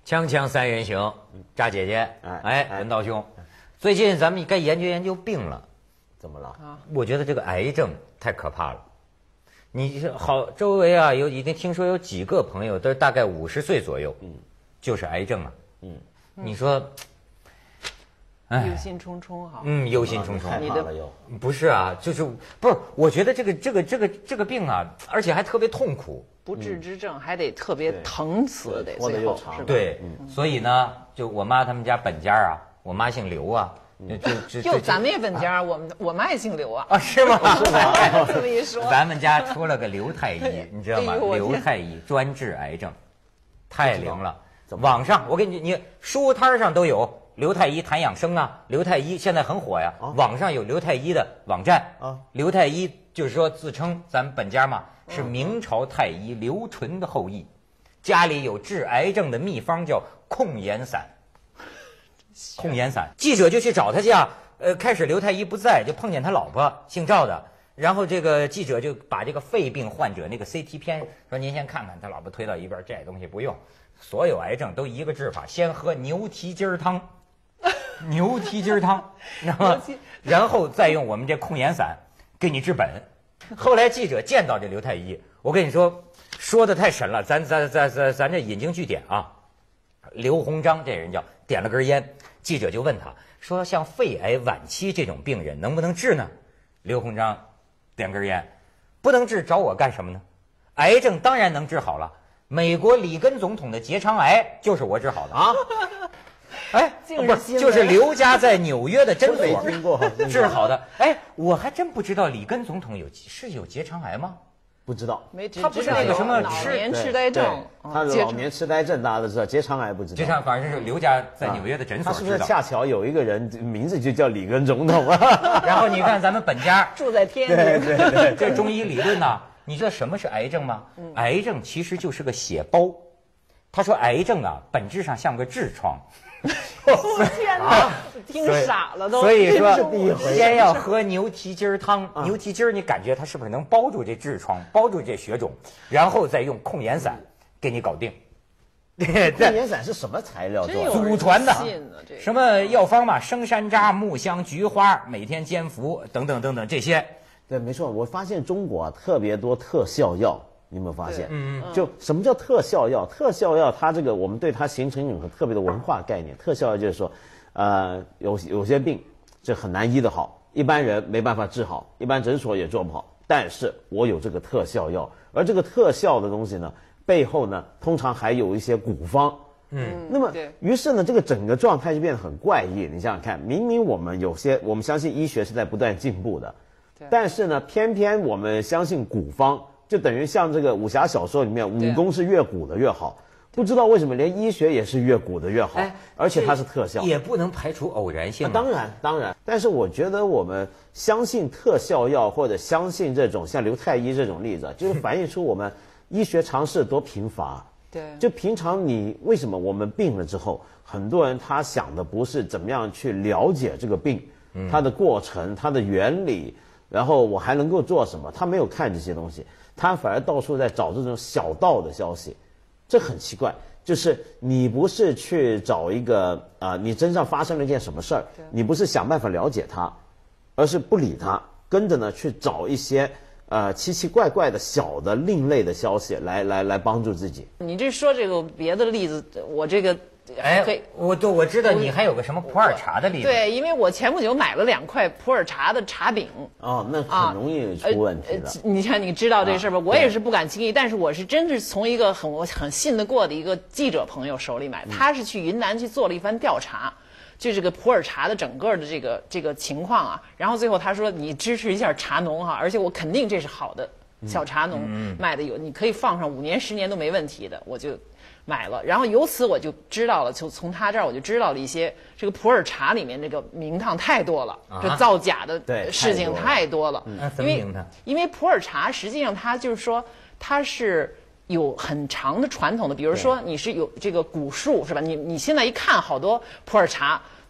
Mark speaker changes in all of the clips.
Speaker 1: 锵锵三人行，扎姐姐，文道兄，最近咱们该研究研究病了。
Speaker 2: 怎么了？
Speaker 1: 我觉得这个癌症太可怕了。你好，周围啊已经听说有几个朋友都是大概50岁左右，就是癌症啊。你说，
Speaker 3: 忧心忡忡哈。
Speaker 1: 忧心忡忡。
Speaker 2: 害怕了又？
Speaker 1: 不是啊，就是不是？我觉得这个病啊，而且还特别痛苦。
Speaker 3: 不治之症还得特别疼死，得
Speaker 2: 最后是吧？
Speaker 1: 对，所以呢，就我妈他们家本家啊，我妈姓刘啊，
Speaker 3: 就咱们也本家，我妈也姓刘啊。
Speaker 1: 啊，是吗？
Speaker 3: 是吗？这么一说，
Speaker 1: 咱们家出了个刘太医，你知道吗？刘太医专治癌症，太灵了。网上我给你书摊上都有刘太医谈养生啊，刘太医现在很火呀。网上有刘太医的网站啊，刘太医就是说自称咱们本家嘛。是明朝太医刘纯的后裔，家里有治癌症的秘方，叫控盐散。控盐散，记者就去找他去啊。开始刘太医不在，就碰见他老婆姓赵的，然后这个记者就把这个肺病患者那个 CT 片说您先看看，他老婆推到一边，这东西不用，所有癌症都一个治法，先喝牛蹄筋汤，牛蹄筋汤，知道吗？然后再用我们这控盐散给你治本。后来记者见到这刘太医，我跟你说的太神了，咱这引经据典啊。刘鸿章这人叫点了根烟，记者就问他说：“像肺癌晚期这种病人能不能治呢？”刘鸿章点根烟，不能治找我干什么呢？癌症当然能治好了，美国里根总统的结肠癌就是我治好的啊。哎，不是，就是刘家在纽约的诊所治好的。哎，我还真不知道里根总统有结肠癌吗？
Speaker 2: 不知道，
Speaker 1: 他不是那个什么
Speaker 3: 老年痴呆症，
Speaker 2: 他是老年痴呆症，大家都知道，结肠癌不知道。
Speaker 1: 结肠反正是刘家在纽约的诊所
Speaker 2: 他是不是恰巧有一个人名字就叫里根总统
Speaker 1: 啊？然后你看咱们本家
Speaker 3: 住在天里，
Speaker 2: 对，
Speaker 1: 这中医理论呢，你知道什么是癌症吗？癌症其实就是个血包。他说癌症啊，本质上像个痔疮。
Speaker 3: 天哪，听傻了都。
Speaker 1: 所以说，先要喝牛蹄筋汤。牛蹄筋你感觉它是不是能包住这痔疮，包住这血肿，然后再用控盐散给你搞定。
Speaker 2: 控盐散是什么材料做的？
Speaker 1: 祖传的，什么药方嘛，生山楂、木香、菊花，每天煎服，等等等等这些。
Speaker 2: 对，没错，我发现中国特别多特效药。你有没有发现？就什么叫特效药？特效药它这个我们对它形成一种很特别的文化概念。特效药就是说，有些病这很难医得好，一般人没办法治好，一般诊所也做不好。但是我有这个特效药，而这个特效的东西呢，背后呢通常还有一些古方。那么于是呢，这个整个状态就变得很怪异。你想想看，明明我们相信医学是在不断进步的，但是呢，偏偏我们相信古方。就等于像这个武侠小说里面，武功是越古的越好，不知道为什么连医学也是越古的越好，而且它是特效，
Speaker 1: 也不能排除偶然性。
Speaker 2: 当然，但是我觉得我们相信特效药或者相信这种像刘太医这种例子，就是反映出我们医学常识多贫乏。
Speaker 3: 对，
Speaker 2: 就平常你为什么我们病了之后，很多人他想的不是怎么样去了解这个病，它的过程、它的原理，然后我还能够做什么，他没有看这些东西。他反而到处在找这种小道的消息，这很奇怪。就是你不是去找一个你身上发生了一件什么事儿，你不是想办法了解它，而是不理它，跟着呢去找一些奇奇怪怪的小的另类的消息来帮助自己。
Speaker 3: 你这说这个别的例子，我这个。
Speaker 1: 我知道你还有个什么普洱茶的例子。
Speaker 3: 对，因为我前不久买了2块普洱茶的茶饼。
Speaker 2: 哦，那很容易出问题的。
Speaker 3: 你看，你知道这事吧？我也是不敢轻易，但是我是真是从一个我很信得过的一个记者朋友手里买，他是去云南去做了一番调查，就这个普洱茶的整个的这个情况啊。然后最后他说，你支持一下茶农哈，而且我肯定这是好的小茶农卖的有，你可以放上5年10年都没问题的，我就。买了，然后由此我就知道了，就从他这儿我就知道了一些这个普洱茶里面这个名堂太多了，这造假的事情太多了。因为普洱茶实际上它就是说它是有很长的传统的，比如说你是有这个古树是吧？你现在一看好多普洱茶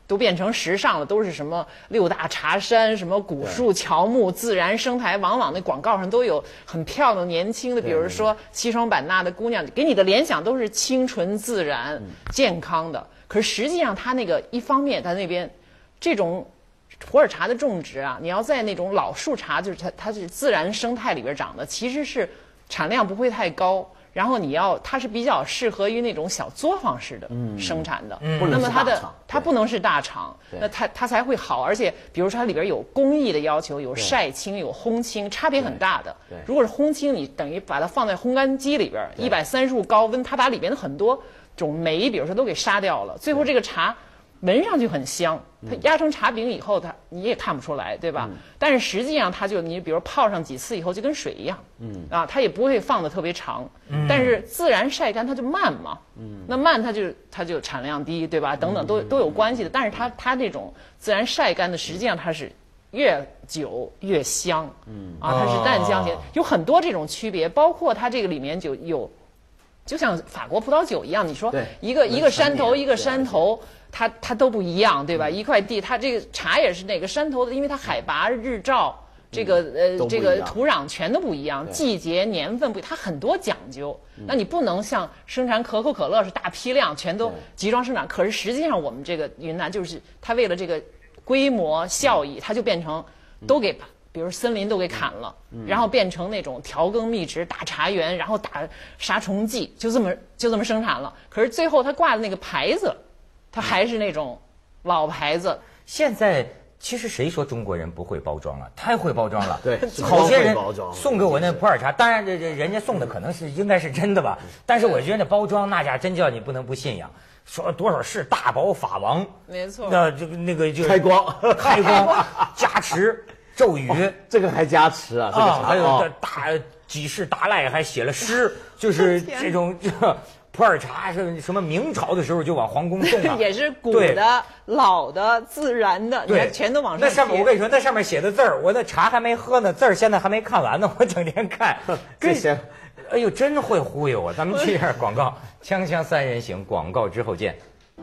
Speaker 3: 都变成时尚了，都是什么6大茶山、什么古树乔木、自然生态，往往那广告上都有很漂亮年轻的，比如说西双版纳的姑娘，给你的联想都是清纯自然、健康的。可是实际上，它那个一方面，它那边这种普洱茶的种植啊，你要在那种老树茶，就是它是自然生态里边长的，其实是产量不会太高。然后它是比较适合于那种小作坊式的生产的，那么它不能是大厂，那它才会好。而且比如说它里边有工艺的要求，有晒青，有烘青，差别很大的。如果是烘青，你等于把它放在烘干机里边，130度高温，它把里边的很多种酶，比如说都给杀掉了，最后这个茶闻上去很香，它压成茶饼以后，你也看不出来，对吧？但是实际上你比如泡上几次以后就跟水一样，它也不会放得特别长，但是自然晒干它就慢嘛，那慢它就产量低，对吧？等等都有关系的。但是它这种自然晒干的，实际上它是越久越香，它是淡香型，有很多这种区别，包括它这个里面就像法国葡萄酒一样，你说一个山头一个山头。它都不一样，对吧？一块地，它这个茶也是哪个山头的，因为它海拔、日照，这个土壤全都不一样，季节、年份不一样，它很多讲究。那你不能像生产可口可乐是大批量，全都集装生产。可是实际上我们这个云南就是它为了这个规模效益，它就变成都给比如森林都给砍了，然后变成那种调耕密植、打茶园，然后打杀虫剂，就这么生产了。可是最后它挂的那个牌子。它还是那种老牌子。
Speaker 1: 现在其实谁说中国人不会包装了？太会包装了。
Speaker 2: 对，
Speaker 1: 好些人送给我那普洱茶，当然人家送的可能应该是真的吧，但是我觉得那包装那家真叫你不能不信仰。说多少是大宝法王，
Speaker 3: 没错。
Speaker 1: 那个就
Speaker 2: 开光
Speaker 1: 加持咒语，
Speaker 2: 这个还加持啊，这个
Speaker 1: 还有几世达赖还写了诗，就是这种普洱茶是什么明朝的时候就往皇宫送啊，
Speaker 3: 也是古的、老的、自然的，
Speaker 1: 对，
Speaker 3: 全都往上。
Speaker 1: 那上面我跟你说，那上面写的字儿，我那茶还没喝呢，字儿现在还没看完呢，我整天看。
Speaker 2: 这些，
Speaker 1: 哎呦，真会忽悠啊！咱们去一下广告，锵锵三人行，广告之后见。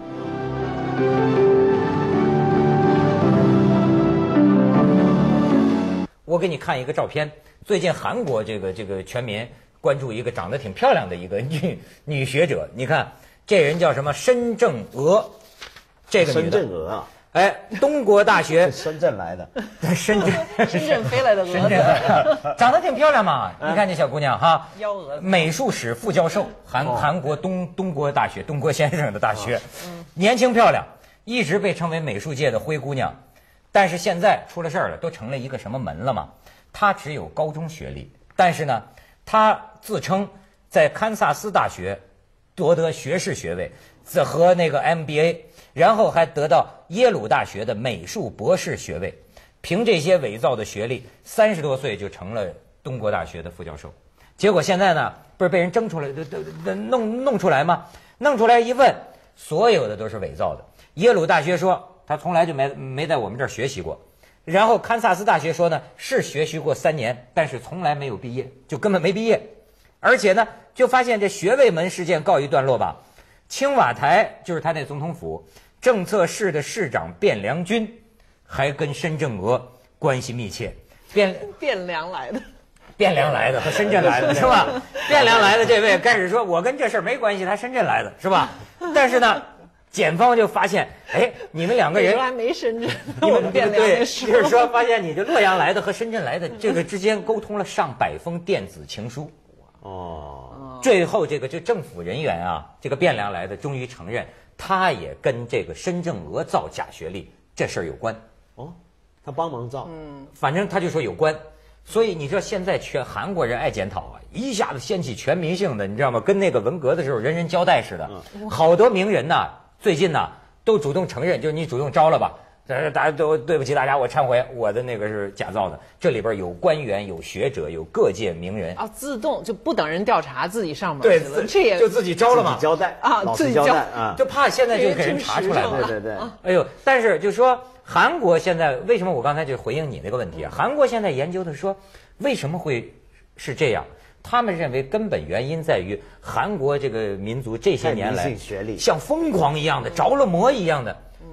Speaker 1: 我给你看一个照片，最近韩国这个全民关注一个长得挺漂亮的一个女学者，你看这人叫什么？申正娥，这个女的。
Speaker 2: 申正娥啊，
Speaker 1: 哎，东国大学
Speaker 2: 深圳来的，
Speaker 3: 深圳飞来的鹅子，
Speaker 1: 长得挺漂亮嘛。你看这小姑娘哈，
Speaker 3: 幺蛾子，
Speaker 1: 美术史副教授，韩国东国大学东国先生的大学，年轻漂亮，一直被称为美术界的灰姑娘。但是现在出了事儿了，都成了一个什么门了嘛？她只有高中学历，但是呢，她自称在堪萨斯大学夺得学士学位和那个 MBA， 然后还得到耶鲁大学的美术博士学位。凭这些伪造的学历，30多岁就成了东国大学的副教授。结果现在呢，不是被人蒸出来，弄出来吗？弄出来一问，所有的都是伪造的。耶鲁大学说他从来就没在我们这儿学习过，然后堪萨斯大学说呢是学习过3年，但是从来没有毕业，就根本没毕业。而且呢，就发现这学位门事件告一段落吧。青瓦台就是他那总统府政策室的市长卞良军，还跟申正娥关系密切。
Speaker 3: 卞良来的。
Speaker 1: 卞良来的和深圳来的是吧？卞良来的这位开始说我跟这事儿没关系，他深圳来的是吧？但是呢，检方就发现，哎，你们2个人
Speaker 3: 还没深圳，
Speaker 1: 你们对，就是说发现你这洛阳来的和深圳来的这个之间沟通了上百封电子情书。最后这个政府人员啊，这个卞良来的终于承认，他也跟这个申正娥造假学历这事儿有关。
Speaker 2: 他帮忙造，
Speaker 1: 反正他就说有关。所以你知道现在全韩国人爱检讨啊，一下子掀起全民性的，你知道吗？跟那个文革的时候人人交代似的。好多名人呐，最近呐都主动承认，就是你主动招了吧，大家都对不起大家，我忏悔，我的那个是假造的。这里边有官员、有学者、有各界名人
Speaker 3: 啊，自动就不等人调查，自己上门
Speaker 1: 对，
Speaker 3: 这也
Speaker 1: 就自己招了嘛，
Speaker 2: 交代
Speaker 3: 啊，
Speaker 2: 自己交代啊，
Speaker 1: 就怕现在就给人查出来了。
Speaker 2: 对。
Speaker 1: 哎呦，但是就说韩国现在为什么我刚才就回应你那个问题啊？韩国现在研究的说为什么会是这样？他们认为根本原因在于韩国这个民族这些年来像疯狂一样的着了魔一样的，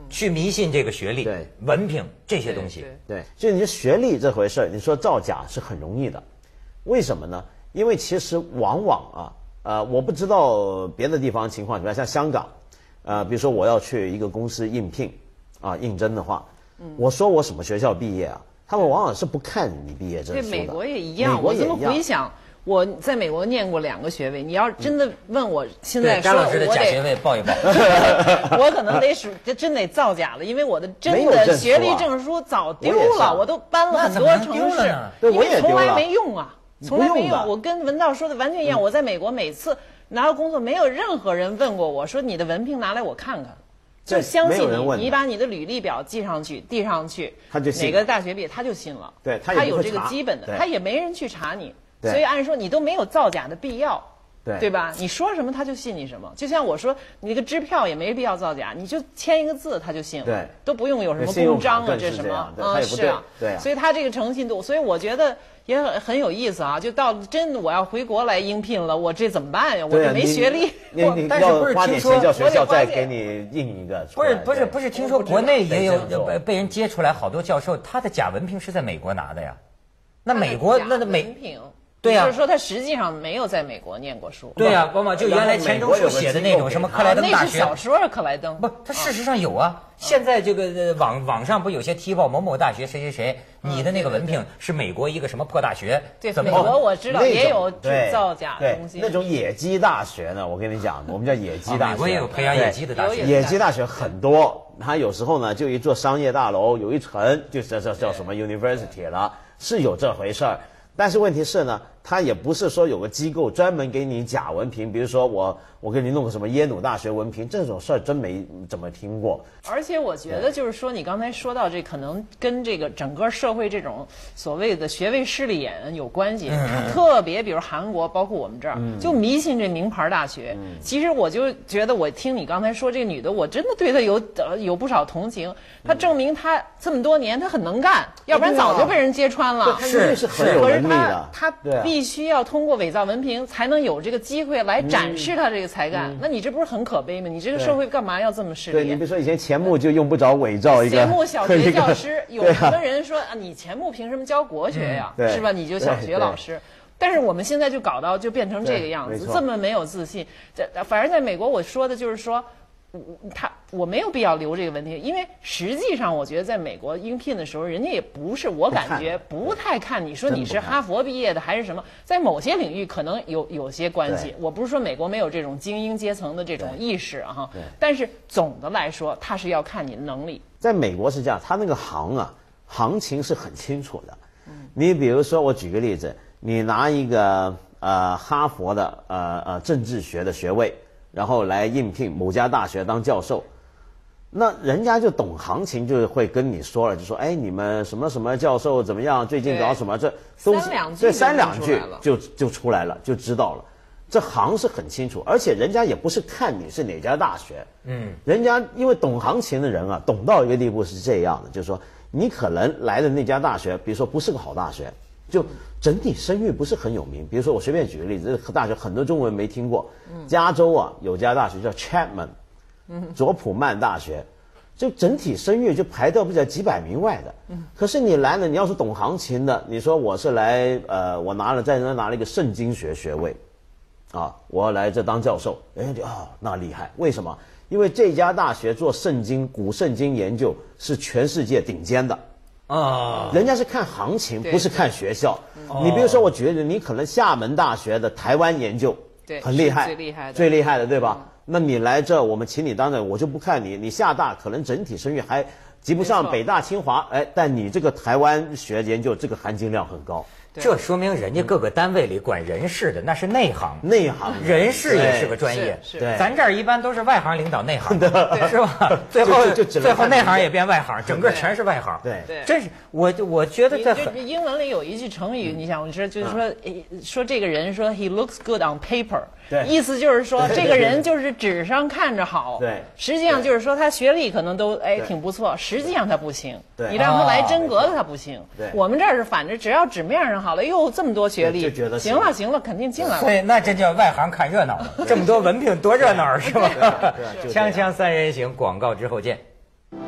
Speaker 1: 去迷信这个学历、
Speaker 2: 对
Speaker 1: 文凭这些东西。
Speaker 2: 对，就你学历这回事儿，你说造假是很容易的，为什么呢？因为其实往往我不知道别的地方情况，比如像香港，比如说我要去一个公司应聘应征的话，我说我什么学校毕业他们往往是不看你毕业证书的。
Speaker 3: 对，美国也一样。我这么回想，我在美国念过2个学位，你要真的问我现在说，
Speaker 1: 张老师的假学位报一报，
Speaker 3: 我可能真得造假了，因为我的真的学历证书早丢了，我都搬了很多城市，因为从来没用从来没用。我跟文道说的完全一样，我在美国每次拿到工作，没有任何人问过我说你的文凭拿来我看看。就相信你把你的履历表递上去，
Speaker 2: 他就信
Speaker 3: 哪个大学毕业，他就信了。
Speaker 2: 对，
Speaker 3: 他有这个基本的，他也没人去查你，所以按说你都没有造假的必要，对吧？你说什么他就信你什么。就像我说，你那个支票也没必要造假，你就签一个字他就信了，
Speaker 2: 对，
Speaker 3: 都不用有什么公章这什么是啊，
Speaker 2: 对，
Speaker 3: 所以他这个诚信度，所以我觉得也很有意思就到真的我要回国来应聘了，我这怎么办呀？我这没学历，
Speaker 2: 但是不是听说叫学校再给你印一个？
Speaker 1: 不是，听说国内也有被人揭出来好多教授，他的假文凭是在美国拿的呀。那美国那
Speaker 3: 文凭。
Speaker 1: 对呀，
Speaker 3: 就是说他实际上没有在美国念过书。
Speaker 1: 对呀，往往就原来钱钟书写的那种什么克莱登大学，
Speaker 3: 那是小说克莱登。
Speaker 1: 不，他事实上有现在这个网上不有些踢爆某某大学谁谁谁，你的那个文凭是美国一个什么破大学？
Speaker 3: 对，美国我知道也有造假的东西。
Speaker 2: 那种野鸡大学呢，我跟你讲，我们叫野鸡大学。
Speaker 1: 美国也有培养野鸡的大学。
Speaker 2: 野鸡大学很多，它有时候呢就一座商业大楼有一层，就叫什么 University 了，是有这回事儿。但是问题是呢，它也不是说有个机构专门给你假文凭，比如说我给你弄个什么耶鲁大学文凭，这种事儿真没怎么听过。
Speaker 3: 而且我觉得就是说，你刚才说到这，可能跟这个整个社会这种所谓的学位势利眼有关系。特别比如韩国，包括我们这儿，就迷信这名牌大学。其实我就觉得，我听你刚才说这个女的，我真的对她有不少同情。她证明她这么多年她很能干，要不然早就被人揭穿了。
Speaker 2: 是很有能力的。
Speaker 3: 她必须要通过伪造文凭，才能有这个机会来展示她这个才干。那你这不是很可悲吗？你这个社会干嘛要这么势利？
Speaker 2: 对，你比如说以前钱穆就用不着伪造一个
Speaker 3: 钱穆小学教师，有什么人说你钱穆凭什么教国学呀？是吧？你就小学老师。但是我们现在就搞到就变成这个样子，这么没有自信。反正在美国，我说的就是说。我没有必要留这个文凭，因为实际上我觉得在美国应聘的时候，人家也不是，我感觉不太看你说你是哈佛毕业的还是什么，在某些领域可能有些关系。我不是说美国没有这种精英阶层的这种意识但是总的来说，他是要看你的能力。
Speaker 2: 在美国是这样，他那个行情是很清楚的。你比如说，我举个例子，你拿一个哈佛的政治学的学位。然后来应聘某家大学当教授，那人家就懂行情，就会跟你说了，就说你们什么什么教授怎么样，最近搞什么，这都三两句就出来了，就知道了。这行是很清楚，而且人家也不是看你是哪家大学，人家因为懂行情的人懂到一个地步是这样的，就是说你可能来的那家大学，比如说不是个好大学，就整体声誉不是很有名。比如说我随便举个例子，这个大学很多中文没听过，加州有家大学叫 Chapman，佐普曼大学，就整体声誉就排到不了几百名外的。可是你来了，你要是懂行情的，你说我是来我在那拿了一个圣经学学位，我要来这当教授，那厉害，为什么？因为这家大学做古圣经研究是全世界顶尖的。人家是看行情，不是看学校。你比如说，我觉得你可能厦门大学的台湾研究很厉害，最厉害的，对吧？那你来这，我们请你当然，我就不看你，你厦大可能整体声誉还及不上北大清华，但你这个台湾学研究这个含金量很高。
Speaker 1: 这说明人家各个单位里管人事的那是内行，人事也是个专业。
Speaker 2: 对，
Speaker 1: 咱这儿一般都是外行领导内行，是吧？最后内行也变外行，整个全是外行。
Speaker 2: 对，
Speaker 1: 真是我觉得这
Speaker 3: 英文里有一句成语，你想我说就是说这个人说 he looks good on paper， 意思就是说这个人就是纸上看着好，实际上就是说他学历可能都挺不错，实际上他不行。你让他来真格的他不行。我们这儿是反正只要纸面上好了，哟，这么多学历，
Speaker 2: 就觉得
Speaker 3: 行了，肯定进来了。
Speaker 1: 所以那这叫外行看热闹了，这么多文凭多热闹是吧？锵锵三人行，广告之后见。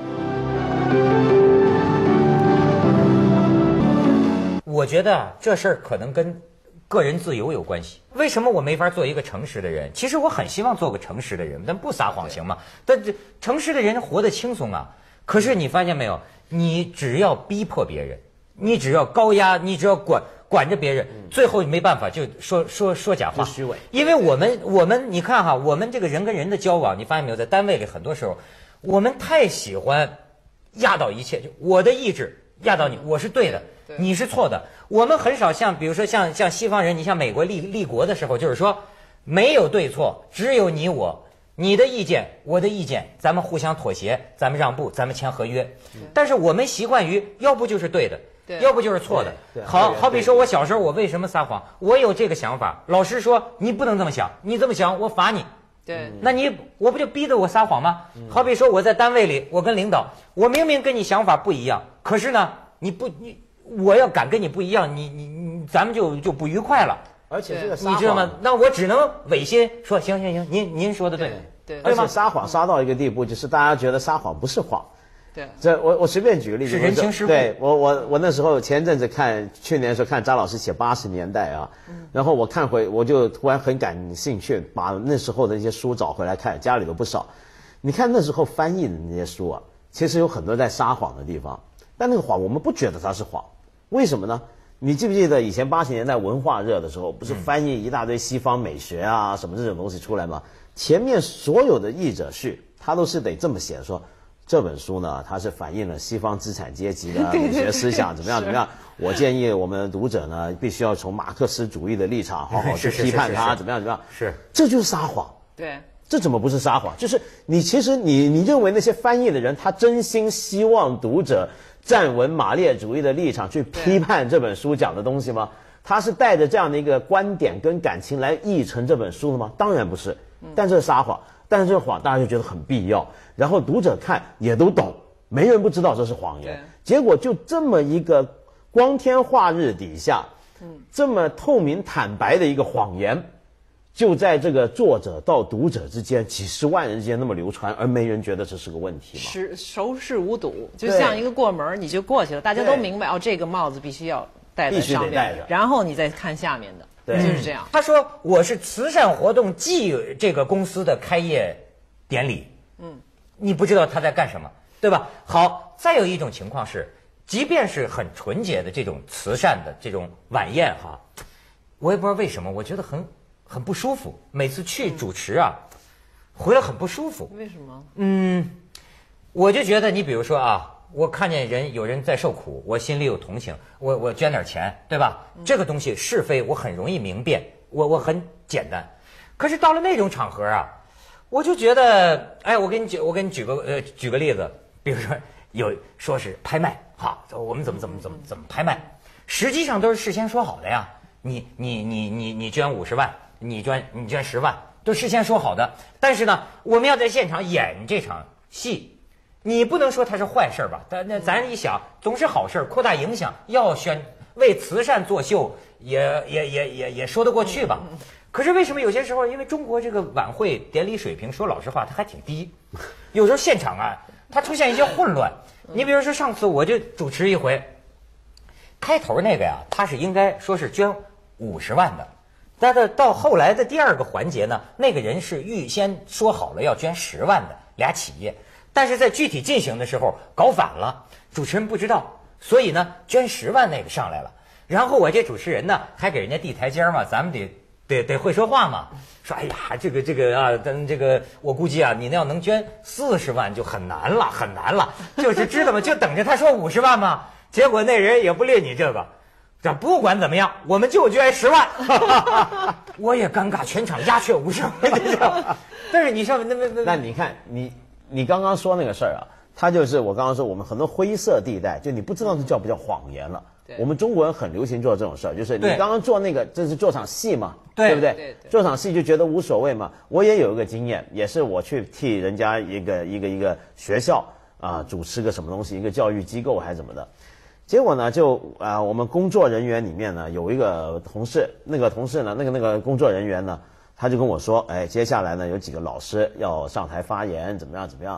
Speaker 1: 我觉得这事儿可能跟个人自由有关系。为什么我没法做一个诚实的人？其实我很希望做个诚实的人，但不撒谎行吗？但这诚实的人活得轻松啊。可是你发现没有，你只要逼迫别人，你只要高压，你只要管着别人，最后没办法就说假话，
Speaker 2: 虚伪。
Speaker 1: 因为我们你看哈，我们这个人跟人的交往，你发现没有，在单位里很多时候，我们太喜欢压倒一切，就我的意志压倒你，我是对的，你是错的。我们很少像比如说像西方人，你像美国立国的时候，就是说没有对错，只有你我。你的意见，我的意见，咱们互相妥协，咱们让步，咱们签合约。但是我们习惯于，要不就是对的，要不就是错的。好比说我小时候我为什么撒谎？我有这个想法，老师说你不能这么想，你这么想我罚你。
Speaker 3: 对，
Speaker 1: 那我不就逼得我撒谎吗？好比说我在单位里，我跟领导，我明明跟你想法不一样，可是呢，我要敢跟你不一样，咱们就不愉快了。
Speaker 2: 而且这个撒
Speaker 1: 你知道吗？那我只能违心说行，您说的对，
Speaker 3: 对，
Speaker 2: 而且撒谎撒到一个地步，就是大家觉得撒谎不是谎。
Speaker 3: 对，
Speaker 2: 这我随便举个例子，
Speaker 1: 是人情世故。
Speaker 2: 对我那时候前阵子去年的时候看张老师写80年代啊，然后我就突然很感兴趣，把那时候的一些书找回来看，家里有不少。你看那时候翻译的那些书啊，其实有很多在撒谎的地方，但那个谎我们不觉得它是谎，为什么呢？你记不记得以前80年代文化热的时候，不是翻译一大堆西方美学啊什么这种东西出来吗？前面所有的译者序，他都是得这么写说，这本书呢，它是反映了西方资产阶级的美学思想怎么样。我建议我们读者呢，必须要从马克思主义的立场好好去批判它，怎么样。
Speaker 1: 是，
Speaker 2: 这就是撒谎。
Speaker 3: 对。
Speaker 2: 这怎么不是撒谎？就是其实你认为那些翻译的人，他真心希望读者站稳马列主义的立场去批判这本书讲的东西吗？他是带着这样的一个观点跟感情来译成这本书的吗？当然不是。但这是撒谎，但是这个谎大家就觉得很必要，然后读者看也都懂，没人不知道这是谎言。结果就这么一个光天化日底下，这么透明坦白的一个谎言，就在这个作者到读者之间几十万人之间那么流传，而没人觉得这是个问题吗？
Speaker 3: 熟视无睹，就像一个过门你就过去了，大家都明白哦，这个帽子必须要戴在上面，然后你再看下面的。就是这样。
Speaker 1: 他说我是慈善活动暨这个公司的开业典礼，你不知道他在干什么，对吧？好，再有一种情况是，即便是很纯洁的这种慈善的这种晚宴哈，我也不知道为什么，我觉得很不舒服。每次去主持啊，回来很不舒服。
Speaker 3: 为什么？
Speaker 1: 我就觉得你比如说啊。我看见有人在受苦，我心里有同情，我捐点钱，对吧？这个东西是非我很容易明辨，我很简单。可是到了那种场合啊，我就觉得，哎，我给你举个例子，比如说说是拍卖，好，我们怎么拍卖，实际上都是事先说好的呀。你捐50万，你捐10万，都事先说好的。但是呢，我们要在现场演这场戏。你不能说它是坏事吧？那咱一想，总是好事，扩大影响，要为慈善作秀，也说得过去吧？可是为什么有些时候，因为中国这个晚会典礼水平，说老实话，它还挺低，有时候现场啊，它出现一些混乱。你比如说上次我就主持一回，开头那个呀，他是应该说是捐50万的，但是到后来的第二个环节呢，那个人是预先说好了要捐10万的俩企业。但是在具体进行的时候搞反了，主持人不知道，所以呢捐10万那个上来了，然后我这主持人呢还给人家递台阶嘛，咱们得会说话嘛，说哎呀这个啊，咱这个我估计啊，你那要能捐40万就很难了，就是知道吗？就等着他说50万嘛，结果那人也不列你这个，这不管怎么样，我们就捐10万，我也尴尬，全场鸦雀无声，但是你上
Speaker 2: 那你看你刚刚说那个事儿啊，它就是我刚刚说我们很多灰色地带，就你不知道这叫不叫谎言了。我们中国人很流行做这种事儿，就是你刚刚做那个，这是做场戏嘛，对不对？做场戏就觉得无所谓嘛。我也有一个经验，也是我去替人家一个学校啊主持个什么东西，一个教育机构还是怎么的。结果呢，我们工作人员里面呢有一个同事，那个同事呢，那个工作人员呢。他就跟我说，哎，接下来呢有几个老师要上台发言，怎么样？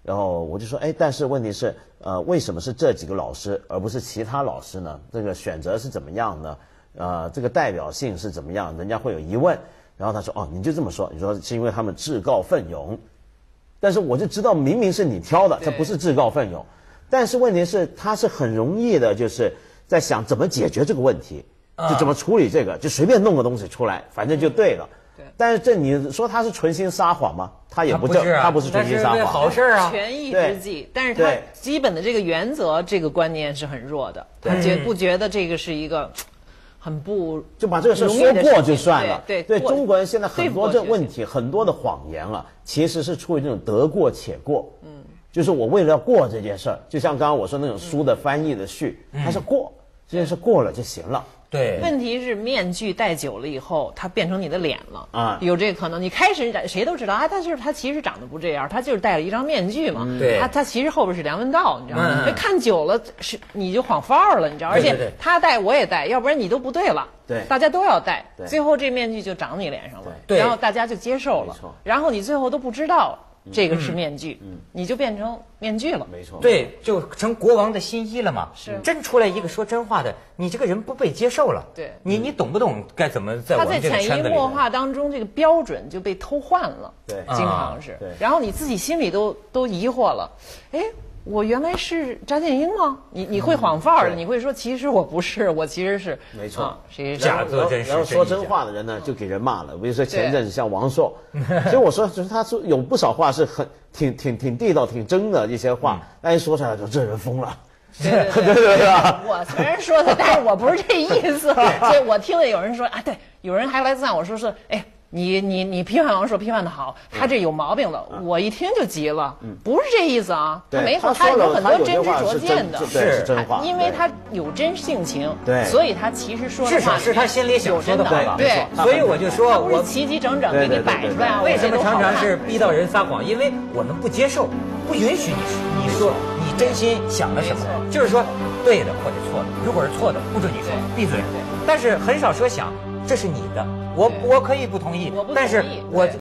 Speaker 2: 然后我就说，哎，但是问题是，为什么是这几个老师而不是其他老师呢？这个选择是怎么样呢？这个代表性是怎么样？人家会有疑问。然后他说，哦，你就这么说，你说是因为他们自告奋勇，但是我就知道明明是你挑的，这不是自告奋勇。但是问题是，他是很容易的，就是在想怎么解决这个问题，就怎么处理这个，就随便弄个东西出来，反正就对了。但是这你说他是存心撒谎吗？他也不是，他不是存心撒谎，
Speaker 1: 好事啊，
Speaker 3: 权宜之计。但是他基本的这个原则，这个观念是很弱的。他不觉得这个是一个很不
Speaker 2: 就把这个事说过就算了。
Speaker 3: 对，
Speaker 2: 中国人现在很多这问题，很多的谎言啊，其实是出于这种得过且过。就是我为了要过这件事儿，就像刚刚我说那种书的翻译的序，它是过这件事过了就行了。
Speaker 1: 对，
Speaker 3: 问题是面具戴久了以后，它变成你的脸了啊，有这个可能。你开始谁都知道啊，但是他其实长得不这样，他就是戴了一张面具嘛。
Speaker 1: 对，
Speaker 3: 他其实后边是梁文道，你知道吗？看久了是你就晃范儿了，你知道。而且他戴我也戴，要不然你都不对了。
Speaker 2: 对，
Speaker 3: 大家都要戴，最后这面具就长你脸上了，然后大家就接受了，然后你最后都不知道这个是面具，你就变成面具了，
Speaker 2: 没错，
Speaker 1: 对，就成国王的新衣了嘛。
Speaker 3: 是，
Speaker 1: 真出来一个说真话的，你这个人不被接受了。
Speaker 3: 对，
Speaker 1: 你懂不懂该怎么在我们这个圈子里？
Speaker 3: 他在潜移默化当中，这个标准就被偷换了。
Speaker 2: 对，
Speaker 3: 经常是。
Speaker 2: 对，
Speaker 3: 然后你自己心里都疑惑了，哎。我原来是查建英吗？你会晃范儿，你会说其实我不是，我其实是
Speaker 2: 没错，
Speaker 1: 假作真实。
Speaker 2: 然后说真话的人呢，就给人骂了。比如说前阵子像王朔，所以我说就是他说有不少话是很挺地道、挺真的一些话，但一说出来就这人疯了。
Speaker 3: 对，我虽然说的，但是我不是这意思。所以我听了有人说啊，对，有人还来赞我说是，哎。你批判王朔批判的好，他这有毛病了。我一听就急了，不是这意思啊，他没错，他有很多真知灼见的，
Speaker 2: 是真话，
Speaker 3: 因为他有真性情，
Speaker 2: 对，
Speaker 3: 所以他其实说
Speaker 1: 至少是他心里想说的话，
Speaker 3: 对，
Speaker 1: 所以我就说
Speaker 3: 我齐齐整整给你摆出来。
Speaker 1: 为什么常常是逼到人撒谎？因为我们不接受，不允许你说你真心想了什么，就是说对的或者错的，如果是错的，不准你说，闭嘴。但是很少说想。这是你的，我可以不同意，但是我